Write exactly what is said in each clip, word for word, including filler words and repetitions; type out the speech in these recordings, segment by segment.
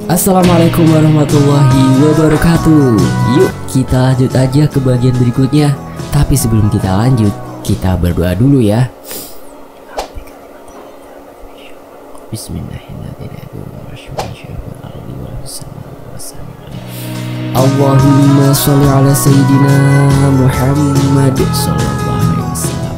Assalamualaikum warahmatullahi wabarakatuh. Yuk kita lanjut aja ke bagian berikutnya. Tapi sebelum kita lanjut, kita berdoa dulu ya. Bismillahirrahmanirrahim. Allahumma sholli ala sayyidina Muhammad sallallahu alaihi wasallam.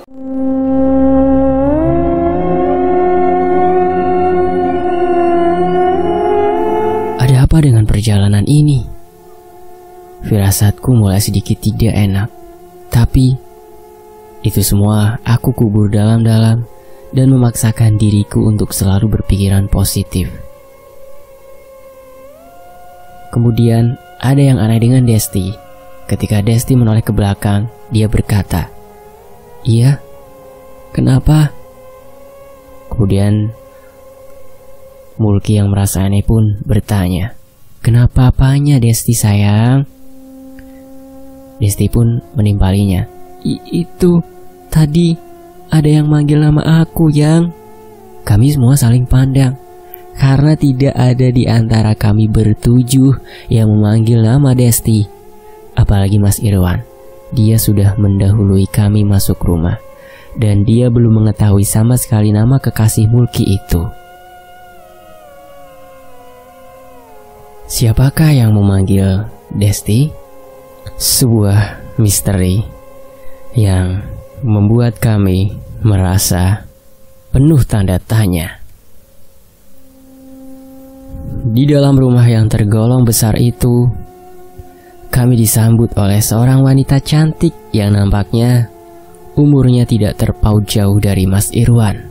Ada apa dengan perjalanan ini? Firasatku mulai sedikit tidak enak. Tapi itu semua aku kubur dalam-dalam dan memaksakan diriku untuk selalu berpikiran positif. Kemudian ada yang aneh dengan Desti. Ketika Desti menoleh ke belakang, dia berkata, "Iya, kenapa?" Kemudian Mulki yang merasa aneh pun bertanya, "Kenapa apanya Desti sayang?" Desti pun menimpalinya, I "Itu tadi ada yang manggil nama aku yang..." Kami semua saling pandang, karena tidak ada di antara kami bertujuh yang memanggil nama Desti. Apalagi Mas Irwan. Dia sudah mendahului kami masuk rumah, dan dia belum mengetahui sama sekali nama kekasih Mulki itu. Siapakah yang memanggil Desti? Sebuah misteri yang membuat kami merasa penuh tanda tanya. Di dalam rumah yang tergolong besar itu, kami disambut oleh seorang wanita cantik yang nampaknya umurnya tidak terpaut jauh dari Mas Irwan.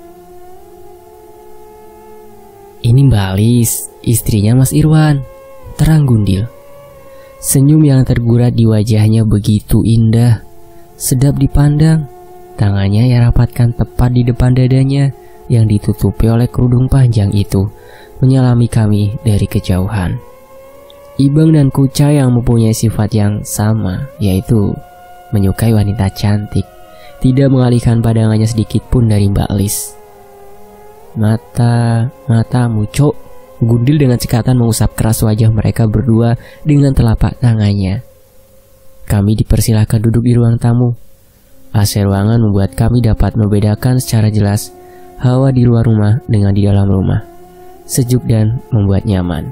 Ini Mbak Alis, istrinya Mas Irwan, terang gundil. Senyum yang tergurat di wajahnya begitu indah, sedap dipandang. Tangannya ia rapatkan tepat di depan dadanya yang ditutupi oleh kerudung panjang itu, menyalami kami dari kejauhan. Ibang dan Kucai yang mempunyai sifat yang sama, yaitu menyukai wanita cantik, tidak mengalihkan pandangannya sedikit pun dari Mbak Alis. Mata, matamu cok, gundil dengan cekatan mengusap keras wajah mereka berdua dengan telapak tangannya. Kami dipersilahkan duduk di ruang tamu. A C ruangan membuat kami dapat membedakan secara jelas hawa di luar rumah dengan di dalam rumah. Sejuk dan membuat nyaman.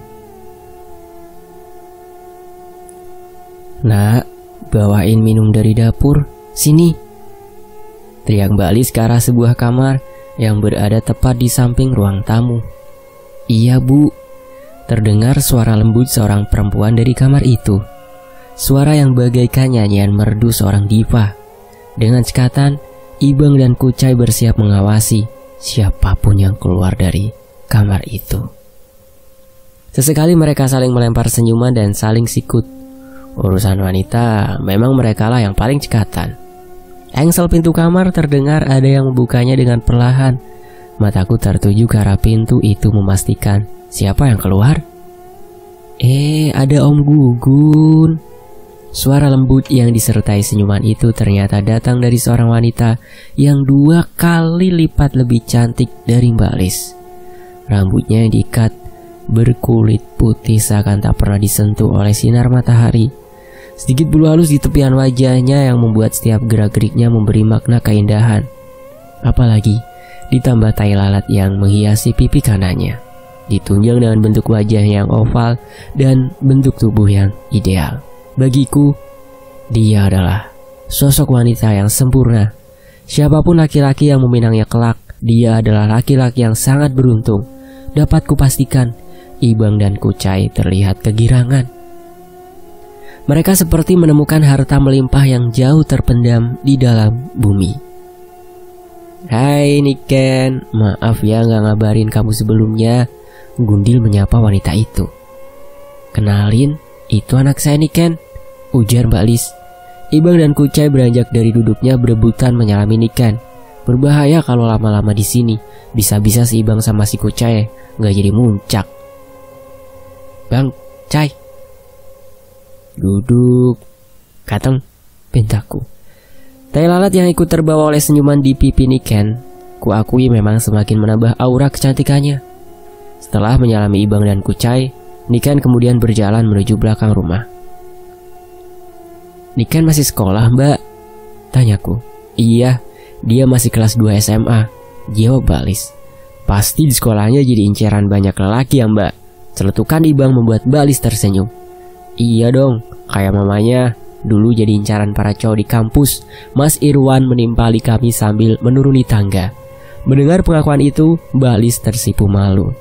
"Nak, bawain minum dari dapur, sini," teriak Mbak Alis ke arah sebuah kamar yang berada tepat di samping ruang tamu. "Iya Bu," terdengar suara lembut seorang perempuan dari kamar itu. Suara yang bagaikan nyanyian merdu seorang diva. Dengan cekatan, Ibang dan Kucai bersiap mengawasi siapapun yang keluar dari kamar itu. Sesekali mereka saling melempar senyuman dan saling sikut. Urusan wanita, memang merekalah yang paling cekatan. Engsel pintu kamar terdengar ada yang membukanya dengan perlahan. Mataku tertuju ke arah pintu itu memastikan siapa yang keluar. Eh, ada Om Gugun. Suara lembut yang disertai senyuman itu ternyata datang dari seorang wanita yang dua kali lipat lebih cantik dari Mbak Alis. Rambutnya diikat berkulit putih seakan tak pernah disentuh oleh sinar matahari. Sedikit bulu halus di tepian wajahnya yang membuat setiap gerak-geriknya memberi makna keindahan. Apalagi ditambah tai lalat yang menghiasi pipi kanannya, ditunjang dengan bentuk wajah yang oval dan bentuk tubuh yang ideal. Bagiku, dia adalah sosok wanita yang sempurna. Siapapun laki-laki yang meminangnya kelak, dia adalah laki-laki yang sangat beruntung. Dapat kupastikan, Ibang dan Kucai terlihat kegirangan. Mereka seperti menemukan harta melimpah yang jauh terpendam di dalam bumi. "Hai Niken, maaf ya gak ngabarin kamu sebelumnya," Gundil menyapa wanita itu. "Kenalin, itu anak saya Niken," ujar Mbak Lis. Ibang dan Kucai beranjak dari duduknya berebutan menyalami Niken. Berbahaya kalau lama-lama di sini. Bisa-bisa si Ibang sama si Kucai gak jadi muncak. "Bang, Cai, duduk," Kateng, pintaku. Tai lalat yang ikut terbawa oleh senyuman di pipi Niken, kuakui memang semakin menambah aura kecantikannya. Setelah menyalami Ibang dan Kucai, Niken kemudian berjalan menuju belakang rumah. "Niken masih sekolah, Mbak?" tanyaku. "Iya, dia masih kelas dua S M A," jawab Balis. "Pasti di sekolahnya jadi inceran banyak lelaki ya, Mbak?" Celetukan Ibang membuat Balis tersenyum. "Iya dong, kayak mamanya dulu jadi incaran para cowok di kampus." Mas Irwan menimpali kami sambil menuruni tangga. Mendengar pengakuan itu, Balis tersipu malu.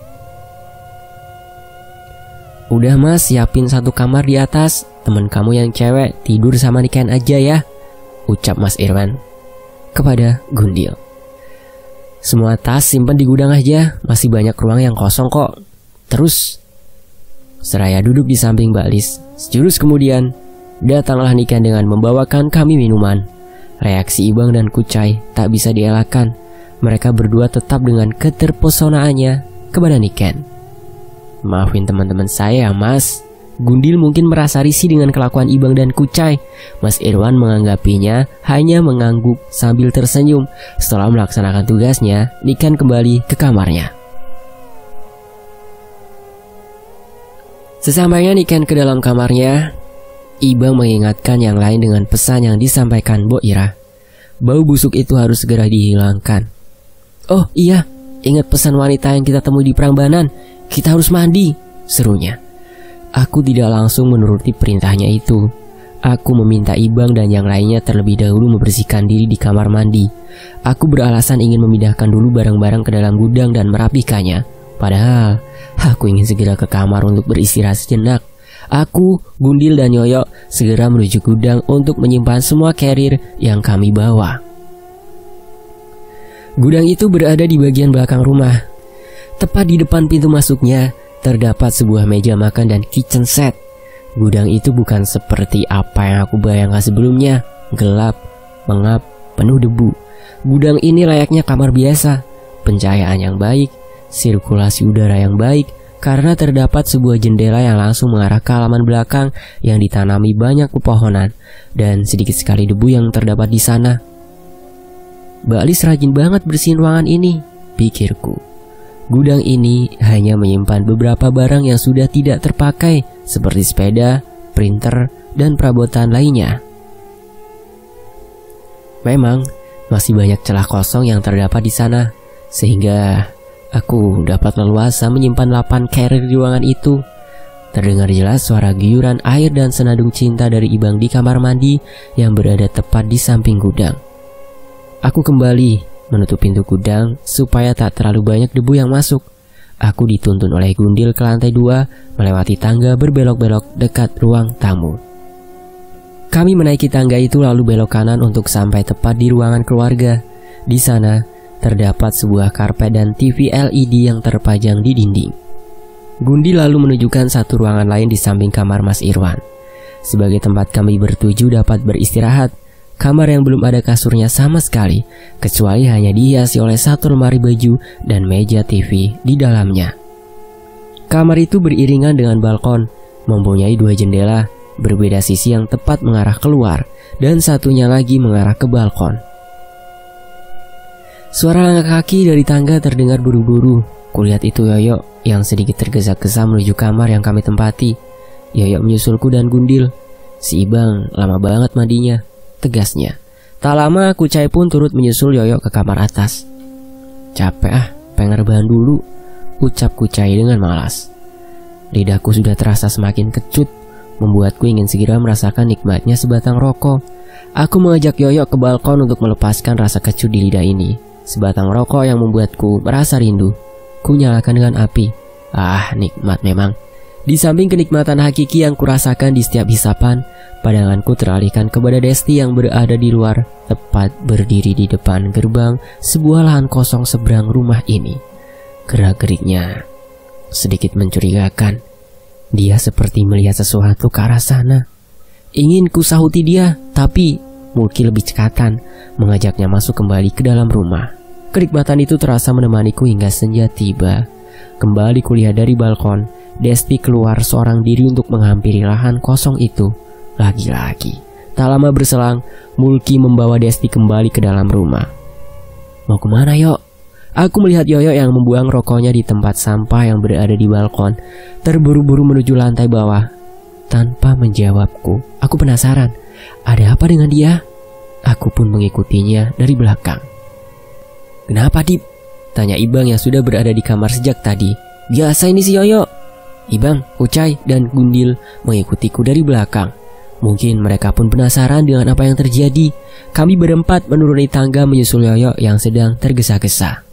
"Udah Mas, siapin satu kamar di atas. Temen kamu yang cewek tidur sama Niken aja ya," ucap Mas Irwan kepada Gundil. "Semua tas simpan di gudang aja, masih banyak ruang yang kosong kok. Terus," seraya duduk di samping Balis, sejurus kemudian datanglah Niken dengan membawakan kami minuman. Reaksi Ibang dan Kucai tak bisa dielakkan. Mereka berdua tetap dengan keterpesonaannya kepada Niken. "Maafin teman-teman saya ya Mas." Gundil mungkin merasa risih dengan kelakuan Ibang dan Kucai. Mas Irwan menganggapinya hanya mengangguk sambil tersenyum. Setelah melaksanakan tugasnya, Niken kembali ke kamarnya. Sesampainya Niken ke dalam kamarnya, Ibang mengingatkan yang lain dengan pesan yang disampaikan Bo Ira. Bau busuk itu harus segera dihilangkan. "Oh iya, ingat pesan wanita yang kita temui di Prambanan. Kita harus mandi," serunya. Aku tidak langsung menuruti perintahnya itu. Aku meminta Ibang dan yang lainnya terlebih dahulu membersihkan diri di kamar mandi. Aku beralasan ingin memindahkan dulu barang-barang ke dalam gudang dan merapikannya. Padahal, aku ingin segera ke kamar untuk beristirahat sejenak. Aku, Gundil dan Yoyo segera menuju gudang untuk menyimpan semua carrier yang kami bawa. Gudang itu berada di bagian belakang rumah. Tepat di depan pintu masuknya terdapat sebuah meja makan dan kitchen set. Gudang itu bukan seperti apa yang aku bayangkan sebelumnya, gelap, mengap, penuh debu. Gudang ini layaknya kamar biasa, pencahayaan yang baik, sirkulasi udara yang baik, karena terdapat sebuah jendela yang langsung mengarah ke halaman belakang yang ditanami banyak pepohonan, dan sedikit sekali debu yang terdapat di sana. "Balis rajin banget bersihin ruangan ini," pikirku. Gudang ini hanya menyimpan beberapa barang yang sudah tidak terpakai, seperti sepeda, printer, dan perabotan lainnya. Memang masih banyak celah kosong yang terdapat di sana, sehingga aku dapat leluasa menyimpan delapan carrier di ruangan itu. Terdengar jelas suara guyuran air dan senandung cinta dari Ibang di kamar mandi yang berada tepat di samping gudang. Aku kembali menutup pintu gudang supaya tak terlalu banyak debu yang masuk. Aku dituntun oleh Gundil ke lantai dua, melewati tangga berbelok-belok dekat ruang tamu. Kami menaiki tangga itu lalu belok kanan untuk sampai tepat di ruangan keluarga. Di sana terdapat sebuah karpet dan T V L E D yang terpajang di dinding. Gundil lalu menunjukkan satu ruangan lain di samping kamar Mas Irwan. Sebagai tempat kami bertuju dapat beristirahat, kamar yang belum ada kasurnya sama sekali, kecuali hanya dihiasi oleh satu lemari baju dan meja T V di dalamnya. Kamar itu beriringan dengan balkon, mempunyai dua jendela, berbeda sisi yang tepat mengarah keluar, dan satunya lagi mengarah ke balkon. Suara langkah kaki dari tangga terdengar buru-buru. Kulihat itu Yoyo yang sedikit tergesa-gesa menuju kamar yang kami tempati. Yoyo menyusulku dan Gundil. "Si Ibang lama banget mandinya," tegasnya. Tak lama Kucai pun turut menyusul Yoyo ke kamar atas. "Capek ah, pengen rebahan dulu," ucap Kucai dengan malas. Lidahku sudah terasa semakin kecut, membuatku ingin segera merasakan nikmatnya sebatang rokok. Aku mengajak Yoyo ke balkon untuk melepaskan rasa kecut di lidah ini. Sebatang rokok yang membuatku merasa rindu. Ku nyalakan dengan api. Ah, nikmat memang. Di samping kenikmatan hakiki yang kurasakan di setiap hisapan, pandanganku teralihkan kepada Desti yang berada di luar, tepat berdiri di depan gerbang sebuah lahan kosong seberang rumah ini. Gerak-geriknya sedikit mencurigakan. Dia seperti melihat sesuatu ke arah sana. Ingin ku sahuti dia, tapi Mulki lebih cekatan, mengajaknya masuk kembali ke dalam rumah. Kenikmatan itu terasa menemaniku hingga senja tiba. Kembali kulihat dari balkon, Desti keluar seorang diri untuk menghampiri lahan kosong itu. Lagi-lagi, tak lama berselang, Mulki membawa Desti kembali ke dalam rumah. "Mau kemana, Yok?" Aku melihat Yoyo yang membuang rokoknya di tempat sampah yang berada di balkon, terburu-buru menuju lantai bawah. Tanpa menjawabku, aku penasaran, ada apa dengan dia? Aku pun mengikutinya dari belakang. "Kenapa, Dip?" tanya Ibang yang sudah berada di kamar sejak tadi. "Biasa ini si Yoyo." Ibang, Ucai, dan Gundil mengikutiku dari belakang. Mungkin mereka pun penasaran dengan apa yang terjadi. Kami berempat menuruni tangga menyusul Yoyo yang sedang tergesa-gesa.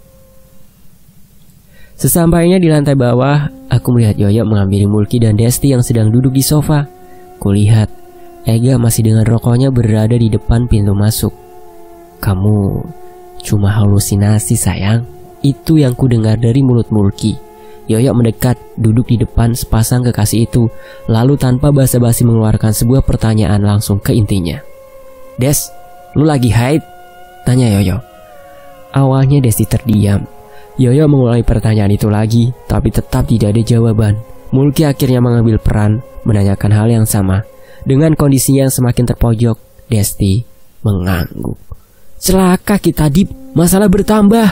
Sesampainya di lantai bawah, aku melihat Yoyo mengambil Mulki dan Desti yang sedang duduk di sofa. Kulihat Ega masih dengan rokoknya berada di depan pintu masuk. "Kamu cuma halusinasi sayang," itu yang ku dengar dari mulut Mulki. Yoyo mendekat, duduk di depan sepasang kekasih itu, lalu tanpa basa-basi mengeluarkan sebuah pertanyaan langsung ke intinya. "Des, lu lagi haid?" tanya Yoyo. Awalnya Desti terdiam. Yoyo mengulangi pertanyaan itu lagi, tapi tetap tidak ada jawaban. Mulki akhirnya mengambil peran, menanyakan hal yang sama. Dengan kondisinya yang semakin terpojok, Desti mengangguk. "Celaka kita, Dip, masalah bertambah."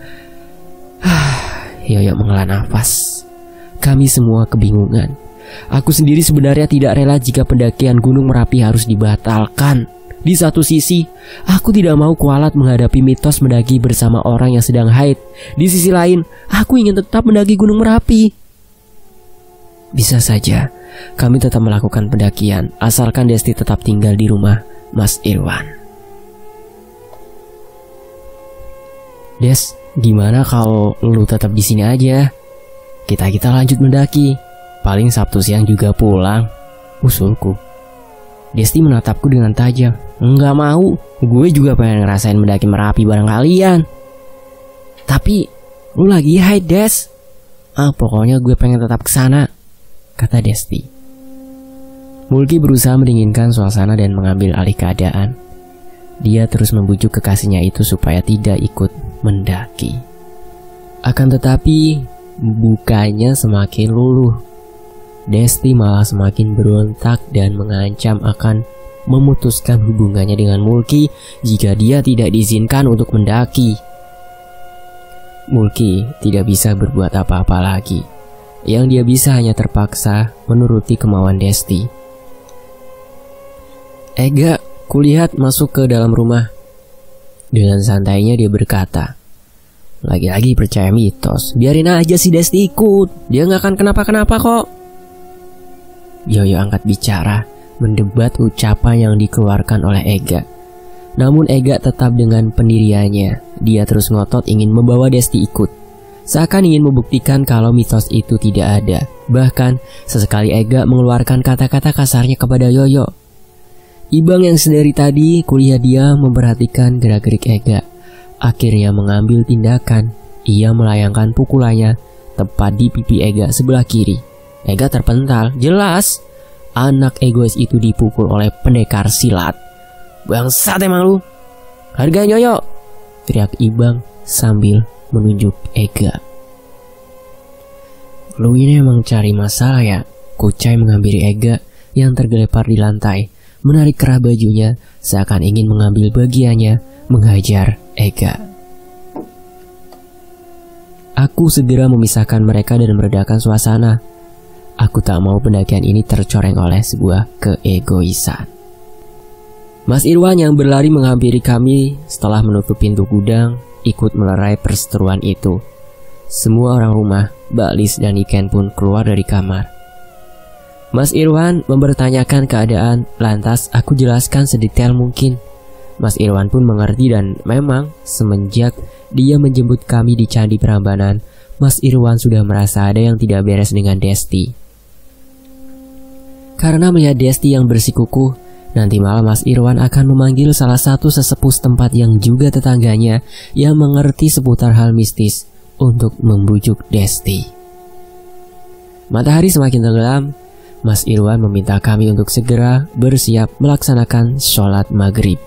Yoyo menghela nafas. Kami semua kebingungan. Aku sendiri sebenarnya tidak rela jika pendakian Gunung Merapi harus dibatalkan. Di satu sisi, aku tidak mau kualat menghadapi mitos mendaki bersama orang yang sedang haid. Di sisi lain, aku ingin tetap mendaki Gunung Merapi. Bisa saja kami tetap melakukan pendakian, asalkan Desti tetap tinggal di rumah Mas Irwan. "Des, gimana kalau lu tetap di sini aja? Kita-kita lanjut mendaki. Paling Sabtu siang juga pulang," usulku. Desti menatapku dengan tajam. "Enggak mau, gue juga pengen ngerasain mendaki Merapi bareng kalian." "Tapi lu lagi haid, Des." "Ah, pokoknya gue pengen tetap kesana," kata Desti. Mulki berusaha mendinginkan suasana dan mengambil alih keadaan. Dia terus membujuk kekasihnya itu supaya tidak ikut mendaki. Akan tetapi bukanya semakin luluh. Desti malah semakin berontak dan mengancam akan memutuskan hubungannya dengan Mulki jika dia tidak diizinkan untuk mendaki. Mulki tidak bisa berbuat apa-apa lagi. Yang dia bisa hanya terpaksa menuruti kemauan Desti. "Ega, kulihat masuk ke dalam rumah." Dengan santainya dia berkata, "Lagi-lagi percaya mitos. Biarin aja si Desti ikut. Dia gak akan kenapa-kenapa kok." Yoyo angkat bicara, mendebat ucapan yang dikeluarkan oleh Ega. Namun Ega tetap dengan pendiriannya. Dia terus ngotot ingin membawa Desti ikut. Seakan ingin membuktikan kalau mitos itu tidak ada. Bahkan sesekali Ega mengeluarkan kata-kata kasarnya kepada Yoyo. Ibang yang sedari tadi kulihat dia memperhatikan gerak-gerik Ega. Akhirnya mengambil tindakan. Ia melayangkan pukulannya tepat di pipi Ega sebelah kiri. Ega terpental, jelas anak egois itu dipukul oleh pendekar silat. "Bangsat emang lu, hargain Yoyo," teriak Ibang sambil menunjuk Ega. "Lu ini emang cari masalah ya?" Kucai menghampiri Ega yang tergelepar di lantai, menarik kerah bajunya seakan ingin mengambil bagiannya, menghajar Ega. Aku segera memisahkan mereka dan meredakan suasana. Aku tak mau pendakian ini tercoreng oleh sebuah keegoisan. Mas Irwan yang berlari menghampiri kami setelah menutup pintu gudang ikut melerai perseteruan itu. Semua orang rumah, Baklis dan Iken pun keluar dari kamar. Mas Irwan mempertanyakan keadaan, lantas aku jelaskan sedetail mungkin. Mas Irwan pun mengerti dan memang semenjak dia menjemput kami di Candi Prambanan, Mas Irwan sudah merasa ada yang tidak beres dengan Desti. Karena melihat Desti yang bersikukuh, nanti malam Mas Irwan akan memanggil salah satu sesepuh setempat yang juga tetangganya yang mengerti seputar hal mistis untuk membujuk Desti. Matahari semakin tenggelam. Mas Irwan meminta kami untuk segera bersiap melaksanakan sholat maghrib.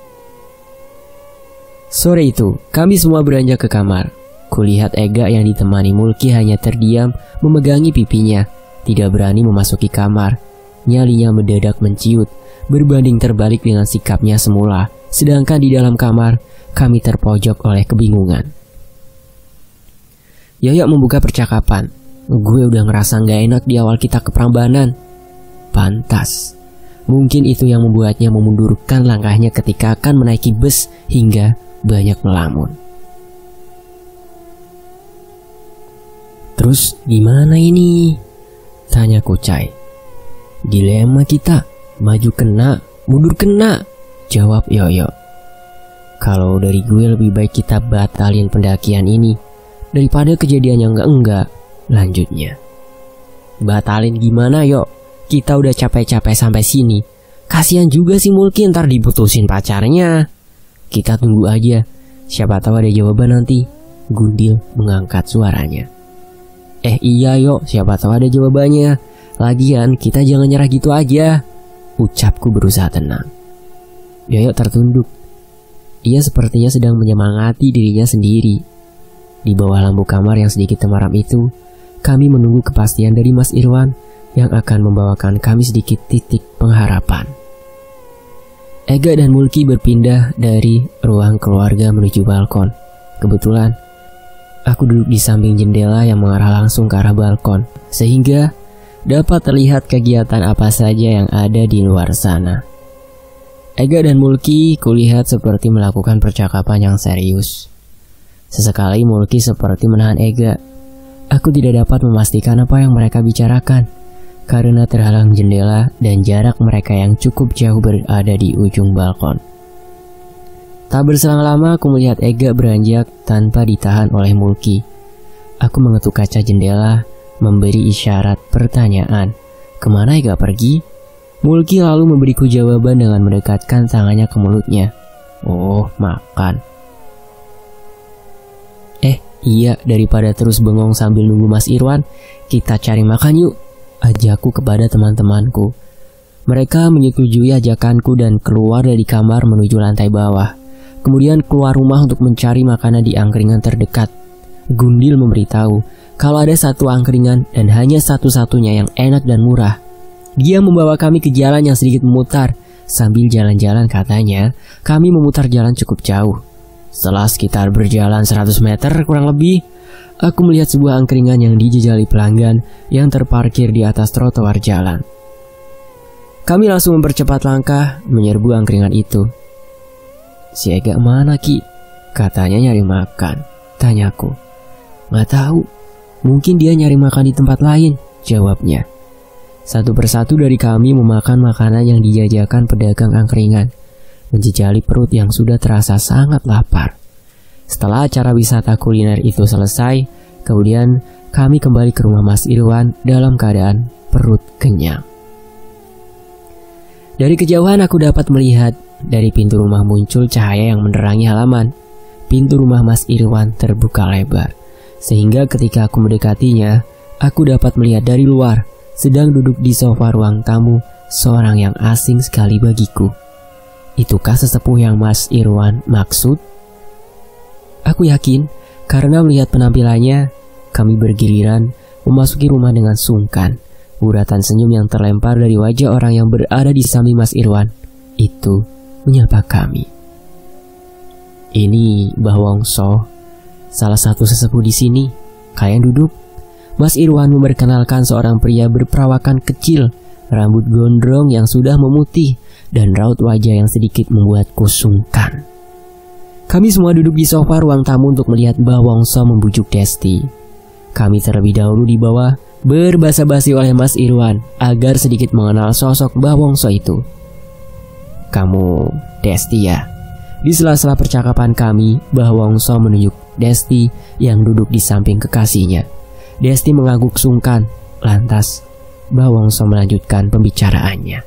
Sore itu, kami semua beranjak ke kamar. Kulihat Ega yang ditemani Mulki hanya terdiam memegangi pipinya, tidak berani memasuki kamar. Nyalinya mendadak menciut, berbanding terbalik dengan sikapnya semula. Sedangkan di dalam kamar, kami terpojok oleh kebingungan. Yoyo membuka percakapan. Gue udah ngerasa gak enak di awal kita ke Prambanan. Pantas. Mungkin itu yang membuatnya memundurkan langkahnya ketika akan menaiki bus hingga banyak melamun. Terus gimana ini? Tanya Kucai. Dilema kita, maju kena, mundur kena, jawab Yoyo. Kalau dari gue lebih baik kita batalin pendakian ini daripada kejadian yang enggak-enggak, lanjutnya. Batalin gimana Yo? Kita udah capek-capek sampai sini. Kasihan juga si Mulki ntar diputusin pacarnya. Kita tunggu aja, siapa tahu ada jawaban nanti. Gundil mengangkat suaranya. Eh iya Yo, siapa tahu ada jawabannya. Lagian kita jangan nyerah gitu aja, ucapku berusaha tenang. Yoyo tertunduk. Ia sepertinya sedang menyemangati dirinya sendiri. Di bawah lampu kamar yang sedikit temaram itu, kami menunggu kepastian dari Mas Irwan yang akan membawakan kami sedikit titik pengharapan. Ega dan Mulki berpindah dari ruang keluarga menuju balkon. Kebetulan, aku duduk di samping jendela yang mengarah langsung ke arah balkon, sehingga dapat terlihat kegiatan apa saja yang ada di luar sana. Ega dan Mulki kulihat seperti melakukan percakapan yang serius. Sesekali Mulki seperti menahan Ega. Aku tidak dapat memastikan apa yang mereka bicarakan, karena terhalang jendela dan jarak mereka yang cukup jauh berada di ujung balkon. Tak berselang lama aku melihat Ega beranjak tanpa ditahan oleh Mulki. Aku mengetuk kaca jendela, memberi isyarat pertanyaan. Kemana Ega pergi? Mulki lalu memberiku jawaban dengan mendekatkan tangannya ke mulutnya. Oh, makan. Eh, iya, daripada terus bengong sambil nunggu Mas Irwan, kita cari makan yuk, ajakku kepada teman-temanku. Mereka menyetujui ajakanku dan keluar dari kamar menuju lantai bawah. Kemudian keluar rumah untuk mencari makanan di angkringan terdekat. Gundil memberitahu kalau ada satu angkringan dan hanya satu-satunya yang enak dan murah. Dia membawa kami ke jalan yang sedikit memutar. Sambil jalan-jalan katanya, kami memutar jalan cukup jauh. Setelah sekitar berjalan seratus meter kurang lebih, aku melihat sebuah angkringan yang dijejali pelanggan yang terparkir di atas trotoar jalan. Kami langsung mempercepat langkah menyerbu angkringan itu. Si Ega mana Ki? Katanya nyari makan, tanyaku. Gak tahu, mungkin dia nyari makan di tempat lain, jawabnya. Satu persatu dari kami memakan makanan yang dijajakan pedagang angkringan, menjejali perut yang sudah terasa sangat lapar. Setelah acara wisata kuliner itu selesai, kemudian kami kembali ke rumah Mas Irwan dalam keadaan perut kenyang. Dari kejauhan aku dapat melihat dari pintu rumah muncul cahaya yang menerangi halaman. Pintu rumah Mas Irwan terbuka lebar, sehingga ketika aku mendekatinya, aku dapat melihat dari luar sedang duduk di sofa ruang tamu seorang yang asing sekali bagiku. Itukah sesepuh yang Mas Irwan maksud? Aku yakin karena melihat penampilannya, kami bergiliran memasuki rumah dengan sungkan. Uratan senyum yang terlempar dari wajah orang yang berada di samping Mas Irwan itu menyapa kami. Ini Mbah Wongso, salah satu sesepuh di sini. Kalian duduk. Mas Irwan memperkenalkan seorang pria berperawakan kecil, rambut gondrong yang sudah memutih, dan raut wajah yang sedikit membuatku sungkan. Kami semua duduk di sofa ruang tamu untuk melihat Mbah Wongso membujuk Desti. Kami terlebih dahulu di bawah berbasa-basi oleh Mas Irwan agar sedikit mengenal sosok Mbah Wongso itu. Kamu Desti ya? Di sela-sela percakapan kami, Mbah Wongso menunjuk Desti yang duduk di samping kekasihnya. Desti mengangguk sungkan, lantas Mbah Wongso melanjutkan pembicaraannya.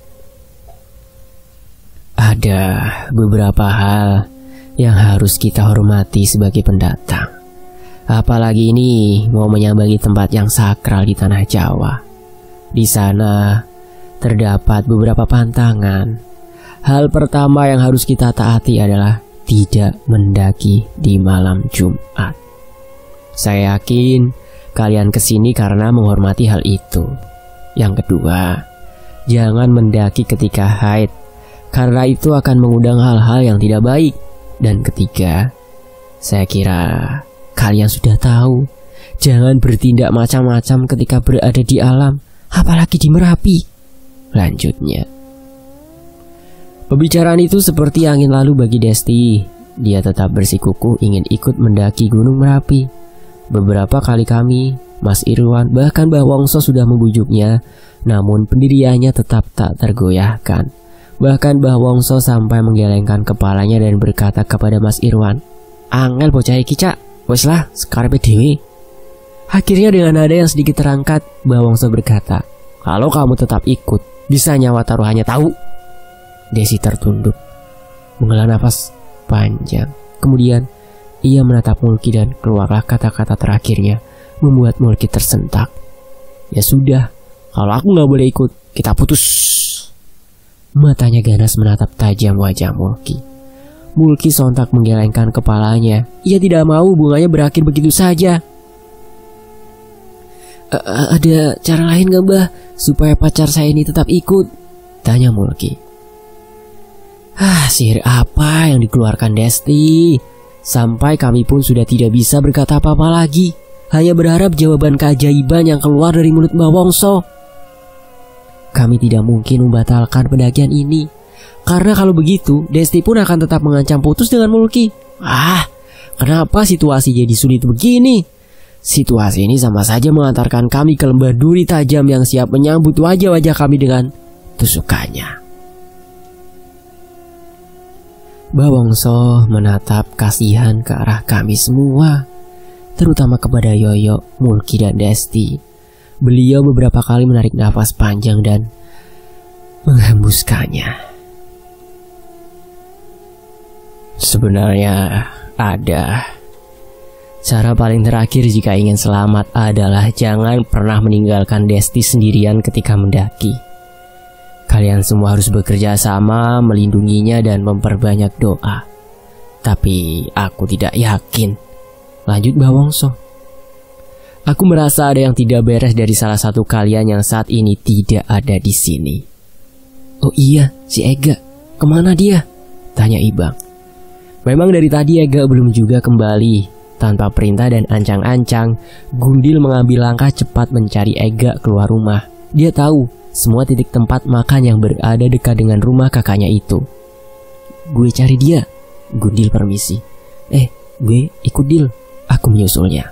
Ada beberapa hal yang harus kita hormati sebagai pendatang. Apalagi ini mau menyambangi tempat yang sakral di tanah Jawa. Di sana terdapat beberapa pantangan. Hal pertama yang harus kita taati adalah tidak mendaki di malam Jumat. Saya yakin kalian kesini karena menghormati hal itu. Yang kedua, jangan mendaki ketika haid, karena itu akan mengundang hal-hal yang tidak baik. Dan ketiga, saya kira kalian sudah tahu Jangan bertindak macam-macam ketika berada di alam, apalagi di Merapi, lanjutnya. Pembicaraan itu seperti angin lalu bagi Desti. Dia tetap bersikukuh ingin ikut mendaki Gunung Merapi. Beberapa kali kami, Mas Irwan, bahkan Mbah Wongso sudah membujuknya, namun pendiriannya tetap tak tergoyahkan. Bahkan Mbah Wongso sampai menggelengkan kepalanya dan berkata kepada Mas Irwan, "Angel bocah iki, Cak, wes lah, sekarepe dhewe." Akhirnya dengan nada yang sedikit terangkat, Mbah Wongso berkata, "Kalau kamu tetap ikut, bisa nyawa taruhannya tahu." Desi tertunduk, menghela nafas panjang. Kemudian ia menatap Mulki dan keluarlah kata-kata terakhirnya, membuat Mulki tersentak. "Ya sudah, kalau aku gak boleh ikut, kita putus." Matanya ganas menatap tajam wajah Mulki. Mulki sontak menggelengkan kepalanya. Ia tidak mau hubungannya berakhir begitu saja. "Ada cara lain gak, Mbah, supaya pacar saya ini tetap ikut?" tanya Mulki. Ah, sihir apa yang dikeluarkan Desti? Sampai kami pun sudah tidak bisa berkata apa-apa lagi, hanya berharap jawaban keajaiban yang keluar dari mulut Mbah Wongso. Kami tidak mungkin membatalkan pendakian ini, karena kalau begitu Desti pun akan tetap mengancam putus dengan Mulki. Ah, kenapa situasi jadi sulit begini? Situasi ini sama saja mengantarkan kami ke lembah duri tajam yang siap menyambut wajah-wajah kami dengan tusukannya. Mbah Wongso menatap kasihan ke arah kami semua, terutama kepada Yoyo, Mulki, dan Desti. Beliau beberapa kali menarik nafas panjang dan menghembuskannya. Sebenarnya ada. Cara paling terakhir jika ingin selamat adalah jangan pernah meninggalkan Desti sendirian ketika mendaki. Kalian semua harus bekerja sama melindunginya dan memperbanyak doa. Tapi aku tidak yakin, lanjut Mbah Wongso. Aku merasa ada yang tidak beres dari salah satu kalian yang saat ini tidak ada di sini. Oh iya, si Ega, kemana dia? Tanya Ibang. Memang dari tadi Ega belum juga kembali. Tanpa perintah dan ancang-ancang, Gundil mengambil langkah cepat mencari Ega keluar rumah. Dia tahu semua titik tempat makan yang berada dekat dengan rumah kakaknya itu. "Gue cari dia," Gundil permisi. "Eh, gue ikut Dil, aku menyusulnya."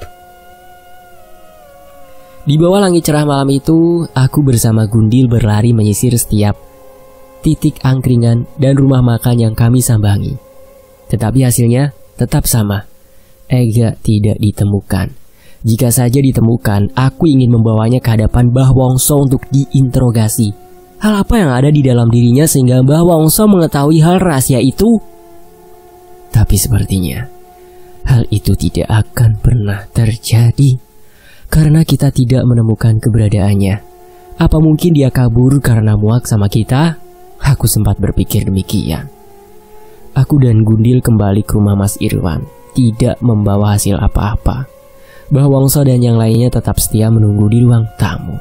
Di bawah langit cerah malam itu, aku bersama Gundil berlari menyisir setiap titik angkringan dan rumah makan yang kami sambangi. Tetapi hasilnya tetap sama. Ega tidak ditemukan. Jika saja ditemukan, aku ingin membawanya ke hadapan Mbah Wongso untuk diinterogasi. Hal apa yang ada di dalam dirinya sehingga Mbah Wongso mengetahui hal rahasia itu? Tapi sepertinya hal itu tidak akan pernah terjadi, karena kita tidak menemukan keberadaannya. Apa mungkin dia kabur karena muak sama kita? Aku sempat berpikir demikian. Aku dan Gundil kembali ke rumah Mas Irwan, tidak membawa hasil apa-apa. Mbah Wongso dan yang lainnya tetap setia menunggu di ruang tamu.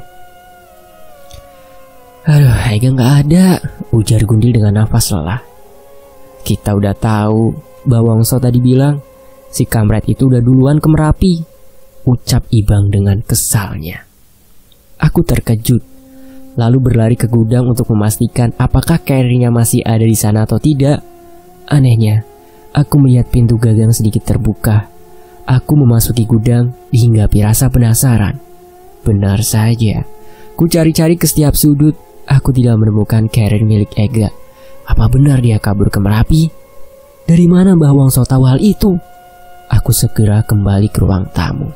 "Aduh, Ega gak ada," ujar Gundil dengan nafas lelah. "Kita udah tahu, Mbah Wongso tadi bilang si kamret itu udah duluan ke Merapi," ucap Ibang dengan kesalnya. Aku terkejut, lalu berlari ke gudang untuk memastikan apakah carrier-nya masih ada di sana atau tidak. Anehnya, aku melihat pintu gagang sedikit terbuka. Aku memasuki gudang dihinggapi rasa penasaran. Benar saja, ku cari-cari ke setiap sudut, aku tidak menemukan carrier milik Ega. Apa benar dia kabur ke Merapi? Dari mana Mbah Wongso tahu hal itu? Aku segera kembali ke ruang tamu.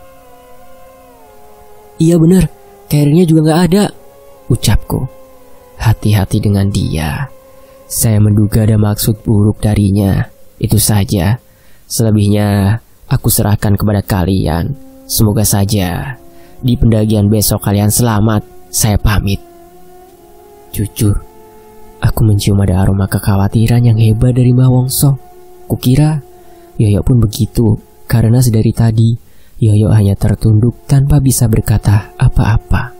"Iya benar, carrier-nya juga gak ada," ucapku. Hati-hati dengan dia. Saya menduga ada maksud buruk darinya. Itu saja. Selebihnya aku serahkan kepada kalian. Semoga saja di pendakian besok kalian selamat. Saya pamit. Jujur, aku mencium ada aroma kekhawatiran yang hebat dari Mbah Wongso. Kukira Yoyo pun begitu, karena sedari tadi Yoyo hanya tertunduk tanpa bisa berkata apa-apa.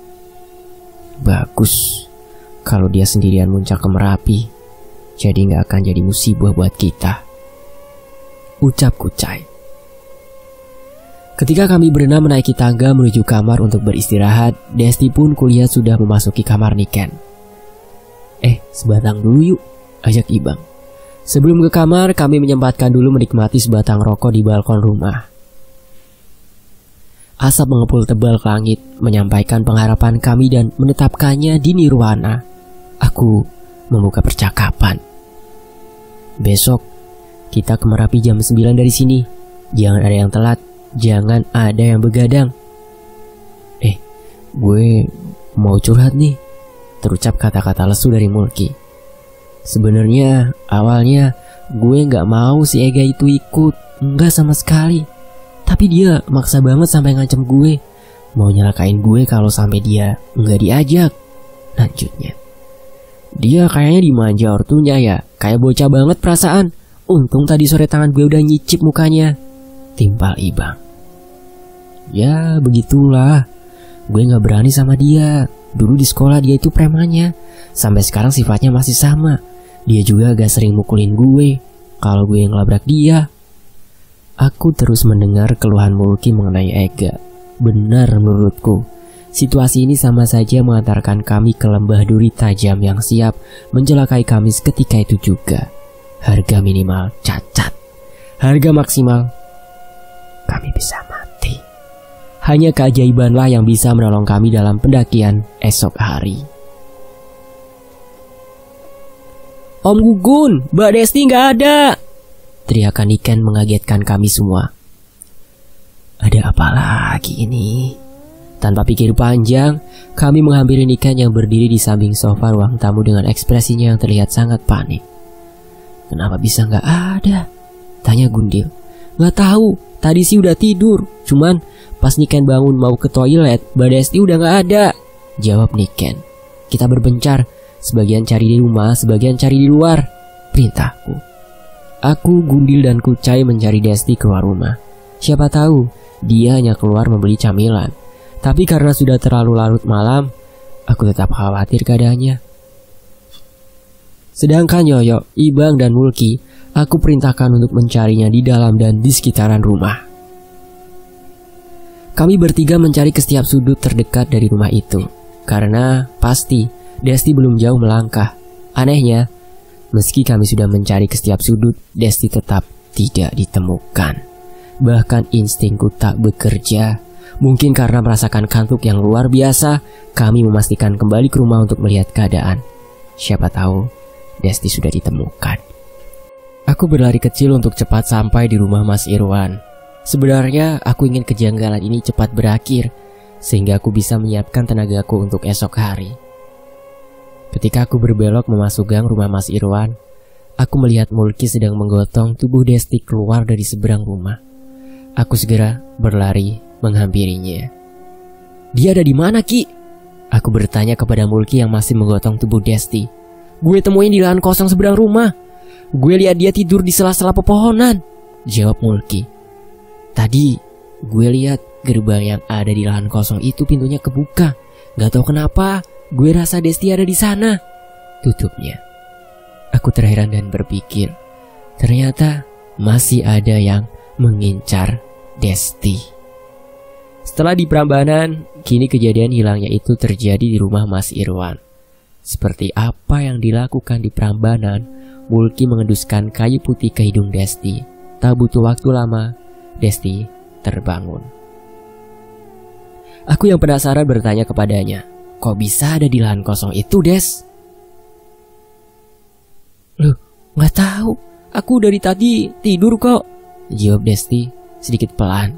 Bagus, kalau dia sendirian muncak ke Merapi, jadi gak akan jadi musibah buat kita, ucap Kucai. Ketika kami berenam menaiki tangga menuju kamar untuk beristirahat, Desti pun kulihat sudah memasuki kamar Niken. Eh, sebatang dulu yuk, ajak Ibang. Sebelum ke kamar, kami menyempatkan dulu menikmati sebatang rokok di balkon rumah. Asap mengepul tebal ke langit, menyampaikan pengharapan kami dan menetapkannya di nirwana. Aku membuka percakapan. Besok, kita ke Merapi jam sembilan dari sini. Jangan ada yang telat. Jangan ada yang begadang. Eh, gue mau curhat nih, terucap kata-kata lesu dari Mulki. Sebenarnya awalnya gue gak mau si Ega itu ikut, enggak sama sekali. Tapi dia maksa banget sampai ngancem gue, mau nyelakain gue kalau sampai dia enggak diajak. Lanjutnya, dia kayaknya dimanja ortunya ya, kayak bocah banget perasaan. Untung tadi sore tangan gue udah nyicip mukanya, timpal Ibang. Ya begitulah, gue gak berani sama dia. Dulu di sekolah dia itu premannya, sampai sekarang sifatnya masih sama. Dia juga agak sering mukulin gue kalau gue yang ngelabrak dia. Aku terus mendengar keluhan Mulki mengenai Ega. Benar menurutku, situasi ini sama saja mengantarkan kami ke lembah duri tajam yang siap mencelakai kami seketika itu juga. Harga minimal cacat, harga maksimal kami bisa mati. Hanya keajaibanlah yang bisa menolong kami dalam pendakian esok hari. Om Gugun, Mbak Desti nggak ada, teriakan Niken mengagetkan kami semua. Ada apa lagi ini? Tanpa pikir panjang, kami menghampiri Niken yang berdiri di samping sofa ruang tamu dengan ekspresinya yang terlihat sangat panik. Kenapa bisa nggak ada? Tanya Gundil. Nggak tahu, tadi sih udah tidur. Cuman pas Niken bangun mau ke toilet, Mbak Desti udah nggak ada, jawab Niken. Kita berbencar, sebagian cari di rumah, sebagian cari di luar, perintahku. Aku, Gundil, dan Kucai mencari Desti keluar rumah. Siapa tahu dia hanya keluar membeli camilan. Tapi karena sudah terlalu larut malam, aku tetap khawatir keadaannya. Sedangkan Yoyo, Ibang, dan Mulki, aku perintahkan untuk mencarinya di dalam dan di sekitaran rumah. Kami bertiga mencari ke setiap sudut terdekat dari rumah itu, karena pasti Desti belum jauh melangkah. Anehnya, meski kami sudah mencari ke setiap sudut, Desti tetap tidak ditemukan. Bahkan instingku tak bekerja. Mungkin karena merasakan kantuk yang luar biasa, kami memastikan kembali ke rumah untuk melihat keadaan. Siapa tahu Desti sudah ditemukan. Aku berlari kecil untuk cepat sampai di rumah Mas Irwan. Sebenarnya aku ingin kejanggalan ini cepat berakhir, sehingga aku bisa menyiapkan tenagaku untuk esok hari. Ketika aku berbelok memasuki gang rumah Mas Irwan, aku melihat Mulki sedang menggotong tubuh Desti keluar dari seberang rumah. Aku segera berlari menghampirinya. Dia ada di mana, Ki? Aku bertanya kepada Mulki yang masih menggotong tubuh Desti. Gue temuin di lahan kosong seberang rumah. Gue lihat dia tidur di sela-sela pepohonan, jawab Mulki. Tadi gue lihat gerbang yang ada di lahan kosong itu pintunya kebuka. Gak tahu kenapa, gue rasa Desti ada di sana, tutupnya. Aku terheran dan berpikir, ternyata masih ada yang mengincar Desti. Setelah di Prambanan, kini kejadian hilangnya itu terjadi di rumah Mas Irwan. Seperti apa yang dilakukan di Prambanan, Mulki mengeduskan kayu putih ke hidung Desti. Tak butuh waktu lama, Desti terbangun. Aku yang penasaran bertanya kepadanya, kok bisa ada di lahan kosong itu, Des? Loh, gak tahu. Aku dari tadi tidur kok, jawab Desti sedikit pelan.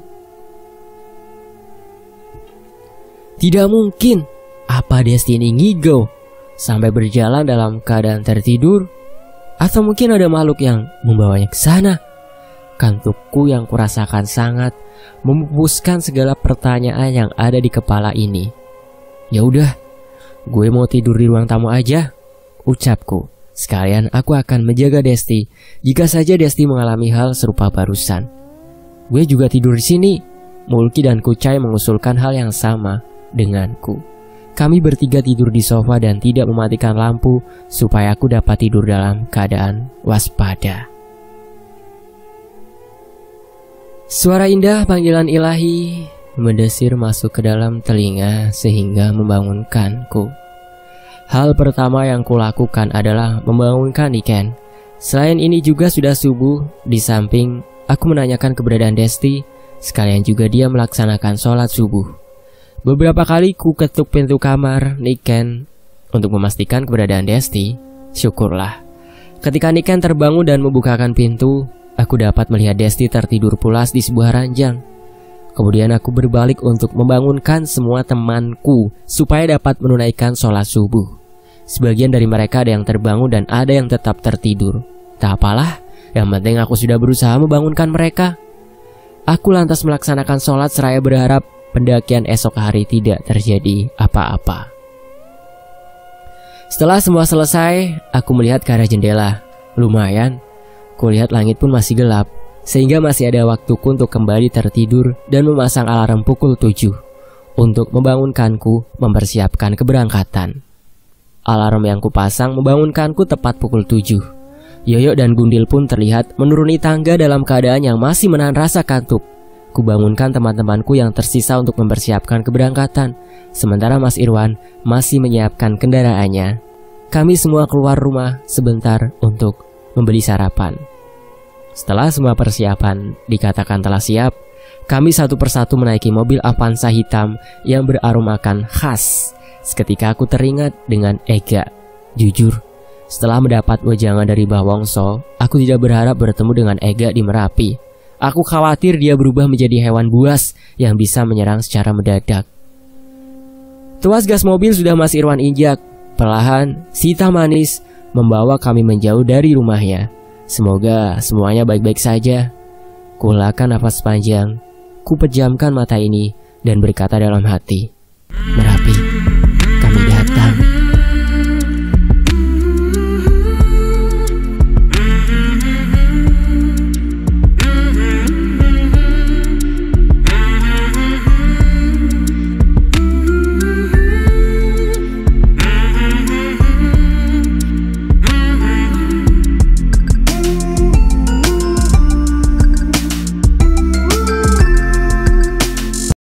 Tidak mungkin. Apa Desti ini ngigo sampai berjalan dalam keadaan tertidur? Atau mungkin ada makhluk yang membawanya ke sana? Kantukku yang kurasakan sangat memupuskan segala pertanyaan yang ada di kepala ini. Ya udah, gue mau tidur di ruang tamu aja, ucapku. Sekalian aku akan menjaga Desti jika saja Desti mengalami hal serupa barusan. Gue juga tidur di sini. Mulki dan Kucai mengusulkan hal yang sama denganku. Kami bertiga tidur di sofa dan tidak mematikan lampu supaya aku dapat tidur dalam keadaan waspada. Suara indah panggilan ilahi mendesir masuk ke dalam telinga sehingga membangunkanku. Hal pertama yang kulakukan adalah membangunkan Niken. Selain ini juga sudah subuh. Di samping aku menanyakan keberadaan Desti, sekalian juga dia melaksanakan sholat subuh. Beberapa kali ku ketuk pintu kamar Niken untuk memastikan keberadaan Desti. Syukurlah, ketika Niken terbangun dan membukakan pintu, aku dapat melihat Desti tertidur pulas di sebuah ranjang. Kemudian aku berbalik untuk membangunkan semua temanku supaya dapat menunaikan sholat subuh. Sebagian dari mereka ada yang terbangun dan ada yang tetap tertidur. Tak apalah, yang penting aku sudah berusaha membangunkan mereka. Aku lantas melaksanakan sholat seraya berharap pendakian esok hari tidak terjadi apa-apa. Setelah semua selesai, aku melihat ke arah jendela. Lumayan, kulihat langit pun masih gelap, sehingga masih ada waktuku untuk kembali tertidur dan memasang alarm pukul tujuh untuk membangunkanku mempersiapkan keberangkatan. Alarm yang kupasang membangunkanku tepat pukul tujuh. Yoyo dan Gundil pun terlihat menuruni tangga dalam keadaan yang masih menahan rasa kantuk. Kubangunkan teman-temanku yang tersisa untuk mempersiapkan keberangkatan, sementara Mas Irwan masih menyiapkan kendaraannya. Kami semua keluar rumah sebentar untuk membeli sarapan. Setelah semua persiapan dikatakan telah siap, kami satu persatu menaiki mobil Avanza hitam yang beraromakan khas. Seketika aku teringat dengan Ega. Jujur, setelah mendapat wejangan dari Mbah Wongso, aku tidak berharap bertemu dengan Ega di Merapi. Aku khawatir dia berubah menjadi hewan buas yang bisa menyerang secara mendadak. Tuas gas mobil sudah Mas Irwan injak. Perlahan, Sita manis membawa kami menjauh dari rumahnya. Semoga semuanya baik-baik saja. Kuhelakan nafas panjang, ku pejamkan mata ini dan berkata dalam hati, Merapi.